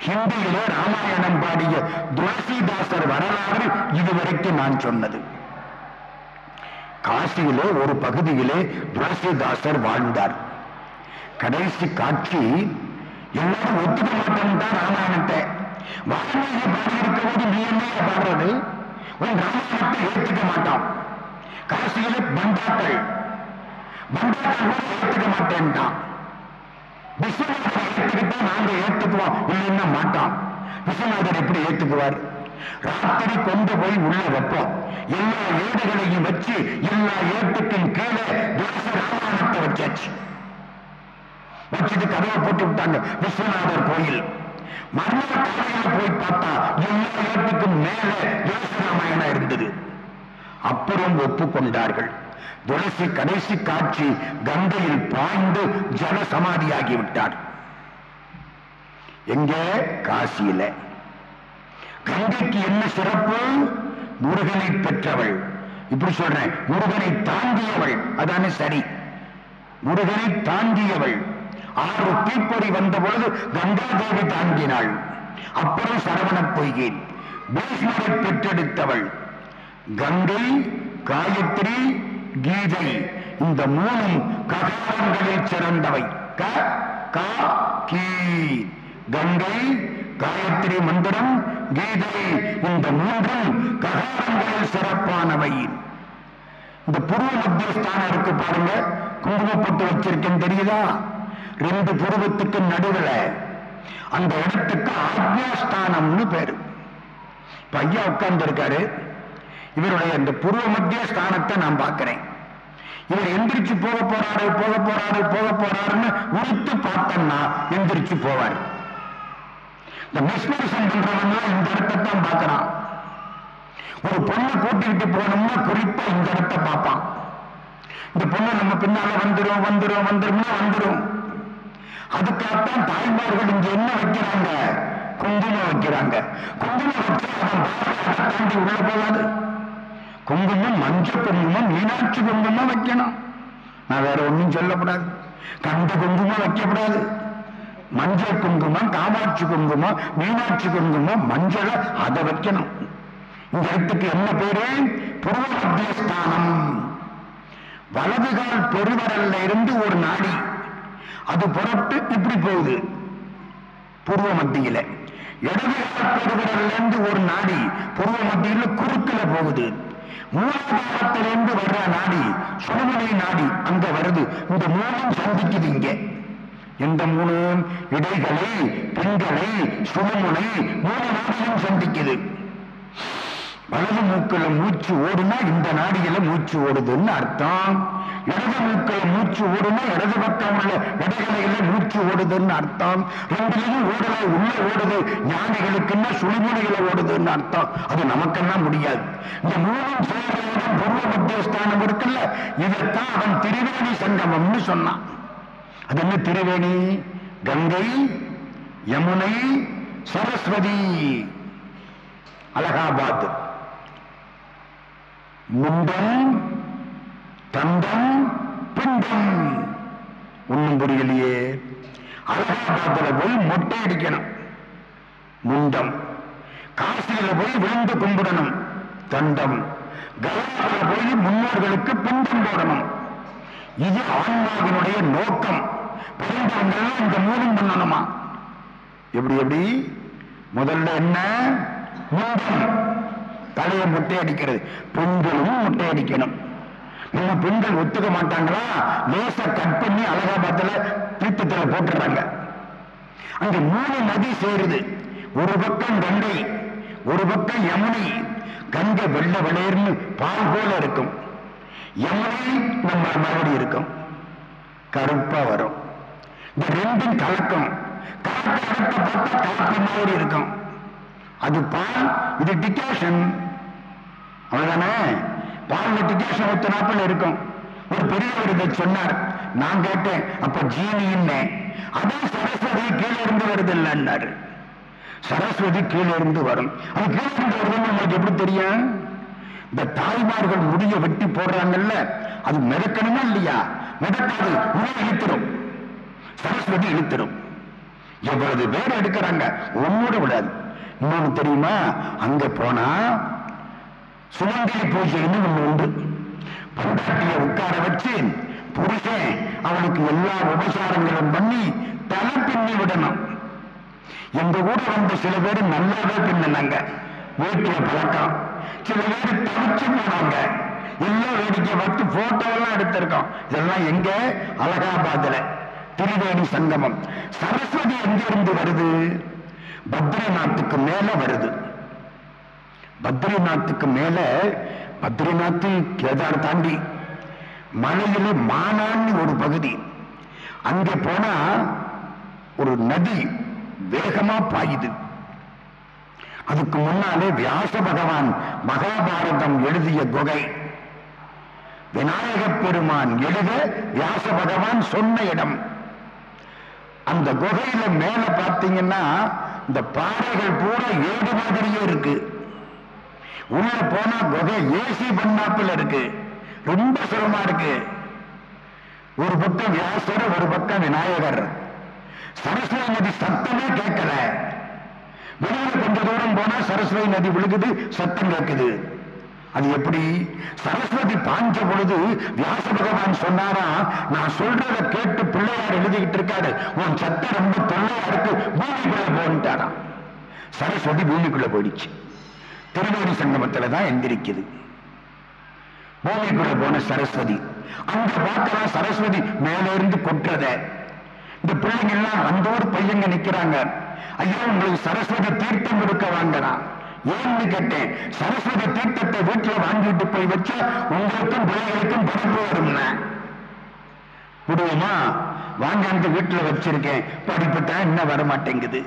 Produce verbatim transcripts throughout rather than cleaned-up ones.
ஹிந்தியிலே ராமாயணம் பாடிய துளசிதாசர் வரலாறு இதுவரைக்கும் நான் சொன்னது. காசியிலே ஒரு பகுதியிலே துளசிதாசர் வாழ்ந்தார். கடைசி காட்சி எல்லாரும் ஒத்துக்க மாட்டேன் தான் ராமாயணத்தை. வால்மீகி பாடியிருக்க போது நீ என்ன பாடுறது? உன் ராமாயணத்தை ஏற்றுக்க மாட்டான். காசியிலே பண்டாக்கள் பண்டாக்கள் கூட ஏற்றுக்க மாட்டேன்ட்டான். விஸ்வநாதரை ஏற்றுக்கிட்டா நாங்க ஏற்றுக்குவோம், இல்லைன்னா மாட்டான். விஸ்வநாதர் எப்படி ஏற்றுக்குவார்? ராத்திரி கொண்டு போய் உள்ள வைப்போம், எல்லா ஏடுகளையும் வச்சு எல்லா ஏட்டுக்கும் கீழே துளசி ராமாயணத்தை வச்சாச்சு. வச்சுட்டு கதவை போட்டு விட்டாங்க விஸ்வநாதர் கோயில். மறுநாள் காலையில் போய் பார்த்தா எல்லா ஏட்டுக்கும் மேல துளசி ராமாயணம் இருந்தது. அப்புறம் ஒப்புக்கொண்டார்கள். துளசி கடைசி காட்சி கங்கையில் பாய்ந்து ஜல சமாதியாகிவிட்டார். எங்கே? காசியில. கங்கைக்கு என்ன சிறப்பு? முருகனை பெற்றவள். இப்படி சொல்றேன், முருகனை தாண்டியவள். அதானே சரி. முருகனை தாண்டியவள். ஆறு தீப்பொறி வந்த பொழுது கங்காதேவி தாண்டினாள். அப்புறம் சரவண பொய்கை. பீஷ்மரை பெற்றெடுத்தவள். கங்கை, காயத்ரி, கீதை, இந்த மூணும் ககாரங்களில் சிறந்தவை. க கா கீ. கங்கை, காயத்ரி மந்திரம், கீதை, இந்த மூன்றும் ககாரங்களில் சிறப்பானவை. இந்த புருவ மத்தியஸ்தானம் இருக்கு பாருங்க, குங்குமப்பட்டு வச்சிருக்கேன் தெரியுதா? ரெண்டு புருவத்துக்கு நடுவில் அந்த இடத்துக்கு ஆக்ஞாஸ்தானம்னு பேரு. பையா உட்கார்ந்து இருக்காரு. இவருடைய இந்த புருவ மத்திய ஸ்தானத்தை நான் பார்க்கிறேன். இவர் எந்திரிச்சு போக போறாரு போக போறாரு போக போறாருன்னு உறுத்து பார்த்தோம்னா எந்திரிச்சு போவார். இந்த மிஸ்மரிசம் பண்றவன்னா இந்த இடத்தான் பார்க்கிறான். ஒரு பொண்ணை கூட்டிக்கிட்டு போனோம்னா குறிப்பா இந்த இடத்தை பார்ப்பான். இந்த பொண்ணு நம்ம பின்னால வந்துடும் வந்துடும் வந்துடும் வந்துடும். அதுக்காகத்தான் தாய்மார்கள் இங்க என்ன வைக்கிறாங்க? குங்குமம் வைக்கிறாங்க. குங்குமம் வச்சு அவன் தாண்டி உள்ள போகாது. குங்குமம், மஞ்சள் குங்குமம், மீனாட்சி குங்குமம் வைக்கணும். நான் வேற ஒன்னும் சொல்லக்கூடாது. கண்ட குங்குமம் வைக்கப்படாது. மஞ்சள் குங்குமம், காமாட்சி குங்குமம், மீனாட்சி குங்குமம், மஞ்சள் அதை வைக்கணும். இந்த இடத்துக்கு என்ன பேரு? புருவ மத்தியஸ்தானம். வலதுகால் பெருவரல்ல இருந்து ஒரு நாடி அது புறப்பட்டு இப்படி போகுது புருவ மத்தியில. இடதுகால் பெருவரல்ல இருந்து ஒரு நாடி புருவ மத்தியில குறுக்கில போகுது. மூலாதாரத்திலிருந்து வர்ற நாடி சுழுமுனை நாடி அங்க வருது. இந்த மூணும் சந்திக்குது. இங்க எந்த மூணு? இடைகளை, பெண்களை, சுழுமுனை, மூணு நாடியும் சந்திக்குது. வலது மூக்கில மூச்சு ஓடுனா இந்த நாடியில மூச்சு ஓடுதுன்னு அர்த்தம். இடது மூக்கில மூச்சு ஓடுனா இடது பக்கம் உள்ள இடைகளையில மூச்சு ஓடுதுன்னு அர்த்தம். ரெண்டுலையும் ஓடல, உள்ள ஓடுது. ஞானிகளுக்குன்னா சுழுமுனையில ஓடுதுன்னு அர்த்தம். அது நமக்கெல்லாம் முடியாது. இந்த மூணும் சேர்ந்த பூர்வ மத்தியஸ்தானம் இருக்குல்ல, இதைத்தான் அவன் திரிவேணி சங்கமம்னு சொன்னான். அது என்ன திரிவேணி? கங்கை, யமுனை, சரஸ்வதி. அலகாபாத். முண்டம், தண்டம், பிண்டம். ஒன்னும் புரியலையே. அலகாபாத்ல போய் மொட்டை அடிக்கணும், முண்டம். காசியில போய் விழுந்து கும்பிடணும், தண்டம். கயாவில போய் முன்னோர்களுக்கு பிண்டம் போடணும். இது ஆன்மாவினுடைய நோக்கம். பிறந்தவங்க இந்த மூலம் பண்ணணுமா? எப்படி எப்படி? முதல்ல என்ன? முண்டம், தலையை முட்டை அடிக்கிறது. பெண்களும் முட்டை அடிக்கணும். நம்ம பெண்கள் ஒத்துக்க மாட்டாங்களா? லேச கட் பண்ணி அலகாபாத்ல தீர்த்தத்துல போட்டுறாங்க. அங்க மூணு நதி சேருது. ஒரு பக்கம் கங்கை, ஒரு பக்கம் யமுனை. கங்கை வெள்ளை வெளையர்னு பால் போல இருக்கும். யமுனை நம்ம மாதிரி இருக்கும், கருப்பா வரும். இந்த ரெண்டும் கலக்கம். கலக்க பார்த்தா காப்பி மாதிரி இருக்கும். அது பால், இது டிகாஷன். அவ்வளவுதானே? பால் டிகாஷன் ஊத்தினாப்பில் இருக்கும். ஒரு பெரியவர் இதை சொன்னார். நான் கேட்டேன், அப்ப ஜீனின்னு. அதே சரஸ்வதி கீழே இருந்து வருது இல்லைன்னாரு. சரஸ்வதி கீழே இருந்து வரும். அது கீழே இருந்து வருதுன்னு உங்களுக்கு எப்படி தெரியும்? இந்த தாய்மார்கள் முடிய வெட்டி போடுறாங்கல்ல, அது மிதக்கணுமா இல்லையா? மிதக்காது, உள்ள இழுத்துரும். சரஸ்வதி இழுத்துரும். எவ்வளவு பேர் எடுக்கிறாங்க, ஒன்னோட விடாது. இன்னொன்னு தெரியுமா, அங்க போனா சுமங்கலி பூஜைன்னு ஒண்ணு உண்டு. பொண்டாட்டிய உட்கார வச்சு புருஷன் அவளுக்கு எல்லா உபசாரங்களும் பண்ணி தலை பின்னி விடணும். எங்க கூட வந்து சில பேர் நல்லாவே பின்னாங்க, வீட்டுல பழக்கம். சில பேர் தவிச்சு போனாங்க, எல்லாம் வேடிக்கை பார்த்து போட்டோ எல்லாம் எடுத்திருக்கோம். இதெல்லாம் எங்க? அலகாபாத்ல திரிவேணி சங்கமம். சரஸ்வதி எங்க இருந்து வருது? பத்ரிநாத்துக்கு மேல வருது. பத்ரிநாத்துக்கு மேல, பத்ரிநாத் கேதார் தாண்டி மலையில மானான்னு ஒரு பகுதி. அங்க போனா ஒரு நதி வேகமா பாயுது. அதுக்கு முன்னாலே வியாச பகவான் மகாபாரதம் எழுதிய குகை, விநாயக பெருமான் எழுத வியாச பகவான் சொன்ன இடம். அந்த குகையில மேல பார்த்தீங்கன்னா இந்த பாறைகள் பூரா ஏடு மாதிரியே இருக்கு. உள்ள போனா குகை ஏசி பண்ணாப்புல இருக்கு, ரொம்ப சுலமா இருக்கு. ஒரு பக்கம் வியாசர், ஒரு பக்கம் விநாயகர். சரஸ்வதி நதி சத்தமே கேட்கல. வெளியில கொஞ்ச தூரம் போனா சரஸ்வதி நதி விழுகுது, சத்தம் கேட்குது. அது எப்படி? சரஸ்வதி பாஞ்ச பொழுது வியாச பகவான் சொன்னாரா, நான் சொல்றத கேட்டு பிள்ளையார் எழுதிக்கிட்டு இருக்காரு, உன் சத்தம் ரொம்ப தொல்லையா இருக்கு, பூமிக்குள்ள போன்ட்டாராம். சரஸ்வதி பூமிக்குள்ள போயிடுச்சு. திருவேணி சங்கமத்துல தான் எந்திரிக்குது. பூமிக்குள்ள போன சரஸ்வதி அங்க பார்க்கலாம். சரஸ்வதி மேல இருந்து கொட்டுறத இந்த பிள்ளைங்க எல்லாம் அந்த ஒரு பையங்க நிக்கிறாங்க. ஐயோ, உங்களுக்கு சரஸ்வதி தீர்த்தம் கொடுக்க வாங்கலாம். ஏன்னு கேட்டேன். சரஸ்வதி தீர்த்தத்தை வீட்டுல வாங்கிட்டு போய் வச்சா உங்களுக்கும் பிள்ளைகளுக்கும் படிப்பு வரும்னா விடுவோமா? வாங்கிட்டு வீட்டுல வச்சிருக்கேன், படிப்பு தான் இன்னும் வர மாட்டேங்குது.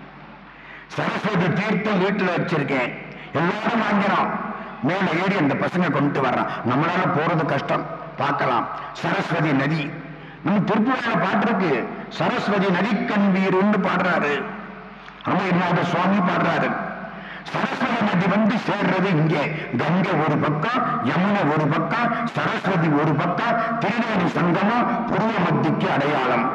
சரஸ்வதி தீர்த்தம் வீட்டுல வச்சிருக்கேன், எல்லாரும் வாங்கிறோம். மேல ஏறி அந்த பசங்க கொண்டு வர்றான். நம்மளால போறது கஷ்டம், பார்க்கலாம். சரஸ்வதி நதி, நம்ம திருப்பூர்ல பாட்டு இருக்கு, சரஸ்வதி நதிக்கண் வீருன்னு பாடுறாரு, அமர்நாத சுவாமி பாடுறாரு. சரஸ்வதி நதி வந்து சேர்றது இங்கே. கங்கை ஒரு பக்கம், யமுனை ஒரு பக்கம், சரஸ்வதி ஒரு பக்கம். திருவேணி சங்கமம் பூர்வ மத்திக்கு அடையாளம்.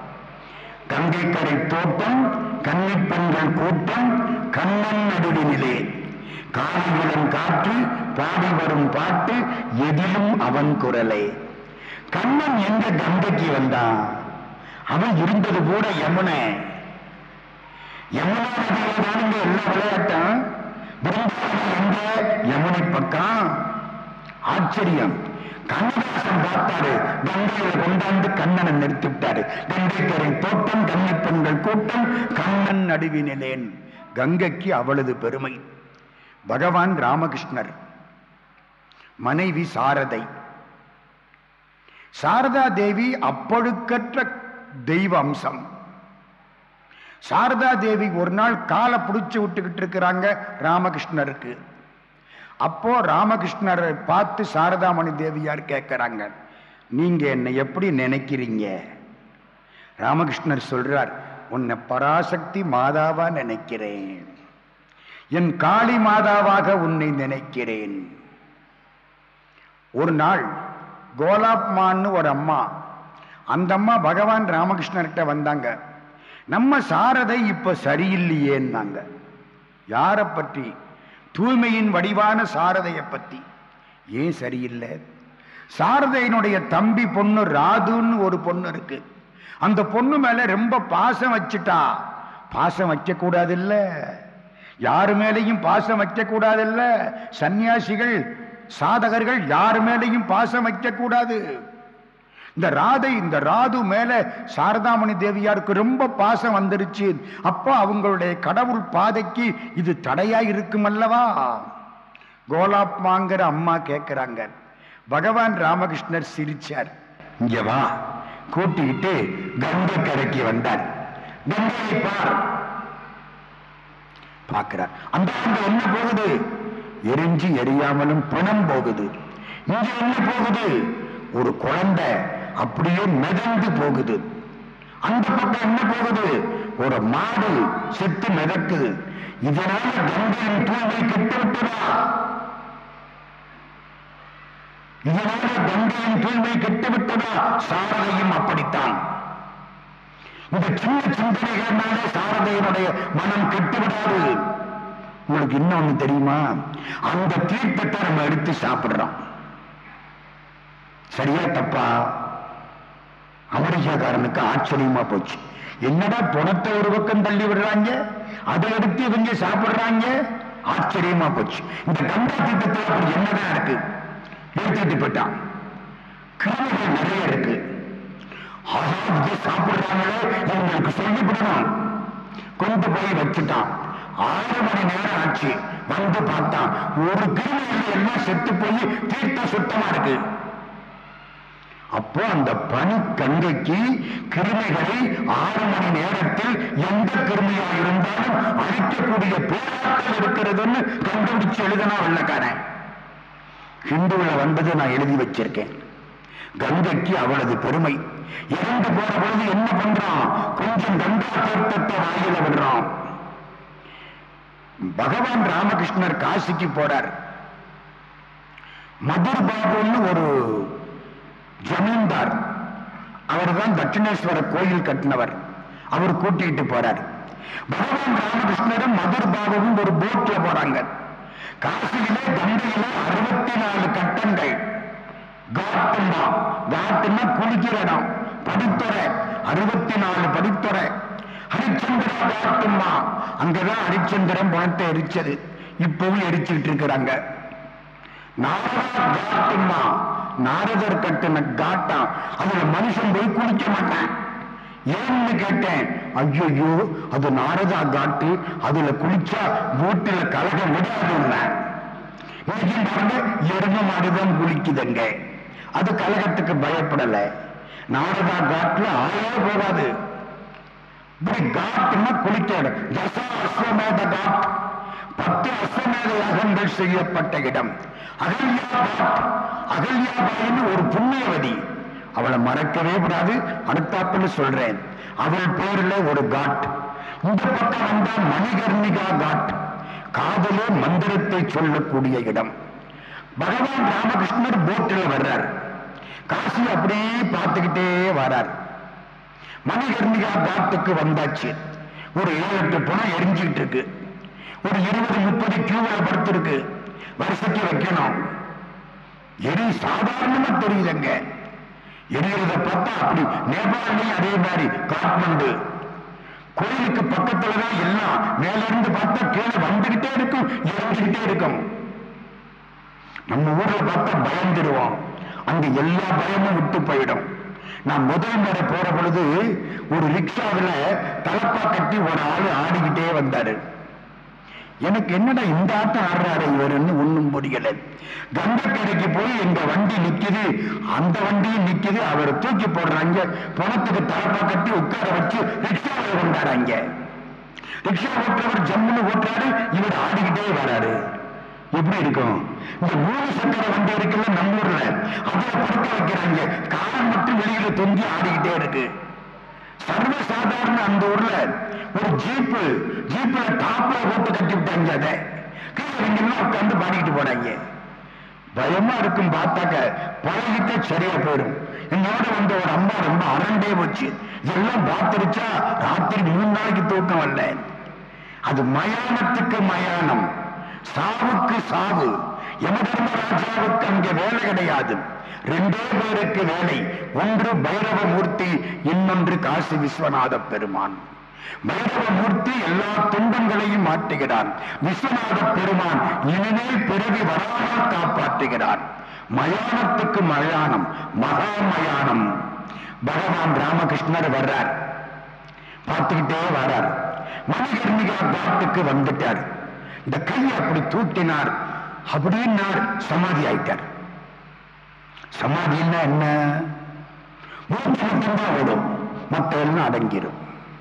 கங்கை கரை தோட்டம், கன்னிப்பெண்கள் கூட்டம், கண்ணன் நடுவினிலே காலையிலும் காற்று பாடி வரும் பாட்டு, எதிலும் அவன் குரலே. கண்ணன் எங்க கங்கைக்கு வந்தான்? அவன் இருந்தது கூட யமுனை. யமுனா நதியில்தானுங்க எல்லா விளையாட்டம். பிருந்தாவனம் எங்க? யமுனை பக்கம். ஆச்சரியம். கண்ணதாசன் பார்த்தாரு, கங்கையில கொண்டாந்து கண்ணனை நிறுத்தி விட்டாரு. கங்கை கரை தோட்டம், கன்னிப்பெண்கள் கூட்டம், கண்ணன் நடுவினிலேன். கங்கைக்கு அவளது பெருமை. பகவான் ராமகிருஷ்ணர், மனைவி சாரதை. சாரதா தேவி அப்பொழுக்கற்ற தெய்வ அம்சம். சாரதா தேவி ஒரு நாள் காலை பிடிச்சு விட்டுக்கிட்டு இருக்கிறாங்க ராமகிருஷ்ணருக்கு. அப்போ ராமகிருஷ்ணரை பார்த்து சாரதாமணி தேவியார் கேட்கிறாங்க, நீங்க என்னை எப்படி நினைக்கிறீங்க? ராமகிருஷ்ணர் சொல்றார், உன்னை பராசக்தி மாதாவா நினைக்கிறேன், என் காளி மாதாவாக உன்னை நினைக்கிறேன். ஒரு நாள் கோலாப்மான்னு ஒரு அம்மா, அந்த அம்மா பகவான் ராமகிருஷ்ணர்கிட்ட வந்தாங்க. நம்ம சாரதை இப்ப சரியில்லையேன்னாங்க. யாரை பற்றி? தூய்மையின் வடிவான சாரதையை பத்தி. ஏன் சரியில்லை? சாரதையினுடைய தம்பி பொண்ணு ராதுன்னு ஒரு பொண்ணு இருக்கு. அந்த பொண்ணு மேல ரொம்ப பாசம் வச்சுட்டா. பாசம் வைக்க கூடாதில்ல, யாரு மேலையும் பாசம் வைக்க கூடாதில்ல. சன்னியாசிகள் சாதகர்கள் யாரு மேலையும் பாசம் வைக்க கூடாது. இந்த ராதை, இந்த ராது மேல சாரதாமணி தேவியாருக்கு ரொம்ப பாசம் வந்துருச்சு. அப்போ அவங்களுடைய கடவுள் பாதைக்கு இது தடையா இருக்கும் அல்லவா? கோலாப்மாங்கிற அம்மா கேட்கிறாங்க. பகவான் ராமகிருஷ்ணர் சிரிச்சார். இங்க வா, கூட்டிக்கிட்டு கங்கை கரைக்கு வந்தார். கங்கையை பார். பார்க்கிறார். அந்த என்ன போகுது? எரிஞ்சு எரியாமலும் பணம் போகுது. இங்க என்ன போகுது? ஒரு குழந்தை அப்படியே மிதந்து போகுது. அந்த பக்கம் என்ன போகுது? ஒரு மாடு செத்து மிதக்குது. இதனால கங்கையின் தூய்மை கெட்டுவிட்டதா? இதனால கங்கையின் தூய்மை கெட்டுவிட்டதா? சாரதையும் அப்படித்தான். இந்த சின்ன சிந்தனைகள்னாலே சாரதையினுடைய மனம் கெட்டுவிடாது. உங்களுக்கு இன்னொன்னு தெரியுமா? அந்த தீர்த்தத்தை நம்ம எடுத்து சாப்பிடுறோம். சரியா தப்பா? அமெரிக்காக்காரனுக்கு ஆச்சரியமா போச்சு. என்னடா பணத்தை ஒரு பக்கம் தள்ளி விடுறாங்க, அதை எடுத்து இவங்க சாப்பிடுறாங்க. ஆச்சரியமா போச்சு. இந்த கங்கா தீர்த்தத்தில் அப்படி என்னதான் இருக்கு? எடுத்துட்டு போயிட்டான். கிருமிகள் நிறைய இருக்கு. சாப்பிடுறாங்களே இவங்களுக்கு சொல்லிவிடணும். கொண்டு போய் வச்சுட்டான். ஆறு மணி நேரம் ஆச்சு. வந்து பார்த்தான், ஒரு கிருமிகள் எல்லாம் செத்து போய் தீர்த்தம் சுத்தமா இருக்கு. அப்போ அந்த பனி கங்கைக்கு கிருமிகளை ஆறு மணி நேரத்தில் எந்த கிருமியா இருந்தாலும் அழிக்கக்கூடிய பேராற்றல் இருக்கிறதுன்னு கண்டுபிடிச்சு எழுதினா வெள்ளக்காரன். ஹிந்துவில வந்தது நான் எழுதி வச்சிருக்கேன். கங்கைக்கு அவளது பெருமை. இறந்து போற பொழுது என்ன பண்றான்? கொஞ்சம் கங்கா தீர்த்தத்தை வாயில விடுறான். பகவான் ராமகிருஷ்ணர் காசிக்கு போறார். மதுர் பாபுன்னு ஒரு ஜமீன்தார், அவர் தான் தட்சிணேஸ்வர கோயில் கட்டினவர். அவர் கூட்டிட்டு போறார். பகவான் ராமகிருஷ்ணரும் மதுர் பாபுவும் ஒரு போட்ல போறாங்க. காசியிலே கங்கையிலே அறுபத்தி நாலு கட்டங்கள். காட்டுமா, காட்டுன்னா குளிக்கிற இடம், படித்துறை, அறுபத்தி நாலு படித்துறை. ஹரிச்சந்திரா காட்டுமா, அங்கதான் ஹரிச்சந்திரன் பணத்தை எரிச்சது. இப்பவும் எரிச்சுட்டு இருக்கிறாங்க. நாரதர் காட்டுமா, நாரதர் கட்டின காட்டா, அதுல மனுஷன் போய் குளிக்க மாட்டான். ஏன்னு கேட்டேன். ஐயோ, அது நாரதா காட்டு, அதுல குளிச்சா வீட்டுல கலகம் விடாதுன்னா எரும மாடுதான் குளிக்குதுங்க. அது கலகத்துக்கு பயப்படல. நாரதா காட்டுல ஆயே போகாது. இப்படி காட்டுன்னா குளிக்க இடம். தசா அஸ்வமேத காட், பத்து அஸ்வமேத யாகங்கள் செய்யப்பட்ட இடம். அகல்யா காட், அகல்யாபாயின்னு ஒரு புண்ணியவதி, அவளை மறக்கவே கூடாது. அடுத்தாப்புல சொல்றேன். அவள் பேர்ல ஒரு காட். இந்த பக்கம் வந்தா மணிகர்ணிகா காட், காதலே மந்திரத்தை சொல்லக்கூடிய இடம். பகவான் ராமகிருஷ்ணர் போட்டில் வர்றார். காசி அப்படியே பார்த்துக்கிட்டே வரார். மணிகர்ணிகா காட்டுக்கு வந்தாச்சு. ஒரு ஏழு எட்டு பணம் எரிஞ்சுக்கிட்டு இருக்கு. ஒரு இருபது முப்பது கியூல படுத்திருக்கு. வருஷத்துக்கு வைக்கணும். எரி சாதாரணமா தெரியுதுங்க. எரியறத பார்த்தா அப்படி நேபாளிலையும் அதே மாதிரி காட்மண்டு கோயிலுக்கு பக்கத்துலதான் எல்லாம். மேல இருந்து பார்த்தா கீழே வந்துகிட்டே இருக்கும், இறங்கிக்கிட்டே இருக்கும். நம்ம ஊர்ல பார்த்தா பயந்துருவோம். அங்க எல்லா பயமும் விட்டு போயிடும். நான் முதல் முறை போற பொழுது ஒரு ரிக்ஷாவில தலப்பா கட்டி ஒரு ஆளு ஆடிக்கிட்டே வந்தாரு. எனக்கு என்னடா இந்த ஆட்டம் ஆடுறாரு இவருன்னு ஒண்ணும் புரியல. கங்கக்கரைக்கு போய் எங்க வண்டி நிக்குது, அந்த வண்டியும் நிக்குது. அவரை தூக்கி போடுறாங்க. பணத்துக்கு தலப்பா கட்டி உட்கார வச்சு ரிக்ஷாவில் கொண்டாடுறாங்க. ரிக்ஷா ஓட்டுறவர் ஜம்முன்னு ஓட்டுறாரு, இவர் ஆடிக்கிட்டே வராரு. எப்படி இருக்கும்? இந்த மூணு சக்கர வண்டி இருக்குல்ல நம்ம ஊர்ல, அதுல படுக்க வைக்கிறாங்க. காலம் மட்டும் வெளியில தொங்கி ஆடிக்கிட்டே இருக்கு. சர்வசாதாரண அந்த ஊர்ல ஒரு ஜீப்பு, ஜீப்ல டாப்ல ஓட்டு கட்டி விட்டாங்க. அதை கீழே உட்காந்து பாடிக்கிட்டு போறாங்க. பயமா இருக்கும். பார்த்தாக்க பழகிட்ட சரியா போயிடும். என்னோட வந்து ஒரு அம்மா ரொம்ப அரண்டே போச்சு. இதெல்லாம் பார்த்துருச்சா ராத்திரி மூணு நாளைக்கு தூக்கம் வரல. அது மயானத்துக்கு மயானம், சாவுக்கு சாவு. யமதர்மராஜாவுக்கு அங்கே வேலை கிடையாது. ரெண்டே பேருக்கு வேலை. ஒன்று பைரவமூர்த்தி, இன்னொன்று காசி விஸ்வநாத பெருமான். பைரவமூர்த்தி எல்லா துன்பங்களையும் மாற்றுகிறான். விஸ்வநாத பெருமான் இனிமேல் பிறவி வராமல் காப்பாற்றுகிறார். மயானத்துக்கு மயானம், மகா மயானம். பகவான் ராமகிருஷ்ணர் வர்றார். பார்த்துக்கிட்டே வர்றார். மணிகர்ணிகா காட்டுக்கு வந்துட்டார். இந்த கையை அப்படி தூக்கினார். அப்படின்னார், சமாதி ஆயிட்டார். சமாதின்னா என்ன? மூச்சு மட்டும்தான் ஓடும், மற்ற எல்லாம் அடங்கிடும்.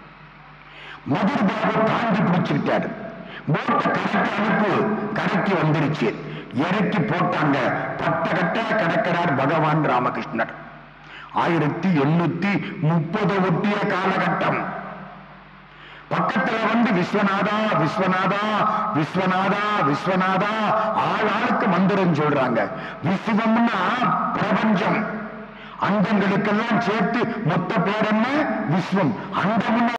மதுர் பாபு தாண்டி பிடிச்சுக்கிட்டாரு. போட்டை கரைக்கு அனுப்பு. கரைக்கு வந்துருச்சு. இறக்கி போட்டாங்க. பட்ட கட்ட கிடக்கிறார் பகவான் ராமகிருஷ்ணர். ஆயிரத்தி எண்ணூத்தி முப்பது ஒட்டிய காலகட்டம். பக்கத்துல வந்து விஸ்வநாதா விஸ்வநாதா விஸ்வநாதா விஸ்வநாதா ஆள் ஆளுக்கு மந்திரம் சொல்றாங்க. விஸ்வம்னா பிரபஞ்சம், அண்டங்களுக்கெல்லாம் சேர்த்து மொத்த பேர் என்ன? விஸ்வம். அண்டம்